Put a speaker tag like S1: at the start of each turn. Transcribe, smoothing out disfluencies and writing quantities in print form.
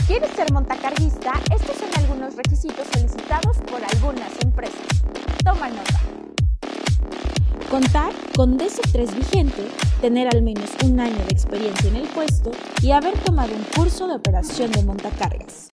S1: ¿Quieres ser montacarguista? Estos son algunos requisitos solicitados por algunas empresas. Toma nota.
S2: Contar con DS3 vigente, tener al menos un año de experiencia en el puesto y haber tomado un curso de operación de montacargas.